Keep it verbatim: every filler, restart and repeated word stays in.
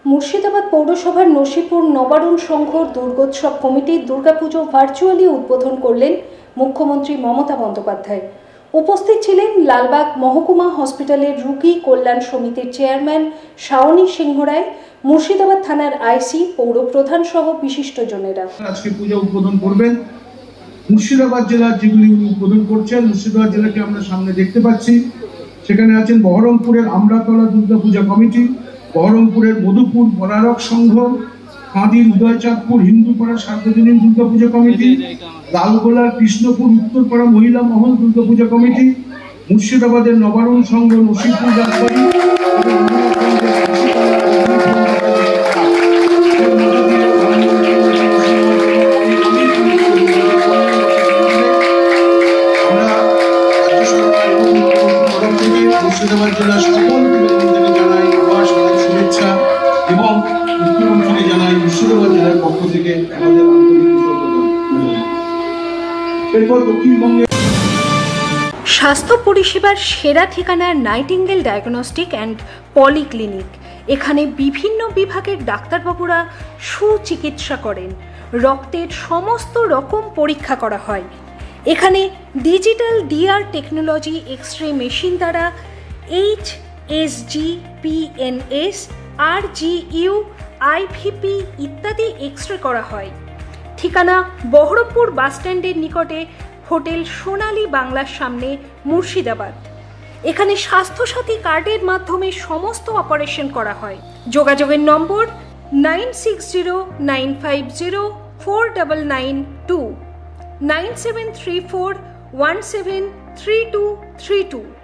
মুর্শিদাবাদ পৌরসভার নসিপুর নবারুণ সংঘ দুর্গোৎসব কমিটির দুর্গাপুজো ভার্চুয়ালি উদ্বোধন করলেন মুখ্যমন্ত্রী মমতা বন্দ্যোপাধ্যায়। উপস্থিত ছিলেন লালবাগ মহকুমা হসপিটালের রোগী কল্যাণ সমিতির চেয়ারম্যান শাওনী সিংহ রায়, মুর্শিদাবাদ থানার আইসি, পৌর প্রধান সহ বিশিষ্টজনেরা। আজকে পূজা উদ্বোধন করবেন মুর্শিদাবাদ জেলার, যেগুলি উনি উদ্বোধন করছেন। মুর্শিদাবাদ জেলাকে আমরা সামনে দেখতে পাচ্ছি। সেখানে আছেন বহরমপুরের আমরাতলা দুর্গাপূজা কমিটি, বহরমপুরের মধুপুর বরারক সংঘ, কাঁদির উদয়চাঁদপুর হিন্দুপাড়া সার্বজনীন দুর্গাপূজা কমিটি, লালগোলার কৃষ্ণপুর উত্তরপাড়া মহিলা মহল দুর্গাপূজা কমিটি, মুর্শিদাবাদের নবারুণ সংঘ, নসিপুর রাজবাড়ি মুর্শিদাবাদ জেলার সকল প্রতিনিধিকে জানাই আমার সাথে শুভেচ্ছা এবং মুখ্যমন্ত্রীকে জানাই মুর্শিদাবাদ জেলার পক্ষ থেকে আমাদের আন্তরিক কৃতজ্ঞতা। এরপর দক্ষিণবঙ্গে স্বাস্থ্য পরিষেবার সেরা ঠিকানা নাইটিঙ্গেল ডায়াগনস্টিক অ্যান্ড পলিক্লিনিক। এখানে বিভিন্ন বিভাগের ডাক্তারবাবুরা সুচিকিৎসা করেন। রক্তের সমস্ত রকম পরীক্ষা করা হয়। এখানে digital DR technology X ray machine দ্বারা H S G, P N S, R G U, I V P ইত্যাদি এক্স রে করা হয়। ঠিকানা বহরমপুর বাসস্ট্যান্ডের নিকটে হোটেল সোনালী বাংলার সামনে, মুর্শিদাবাদ। এখানে স্বাস্থ্যসাথী কার্ডের মাধ্যমে সমস্ত অপারেশন করা হয়। যোগাযোগের number nine six zero nine five zero four double nine two, nine seven three four one seven three two three two.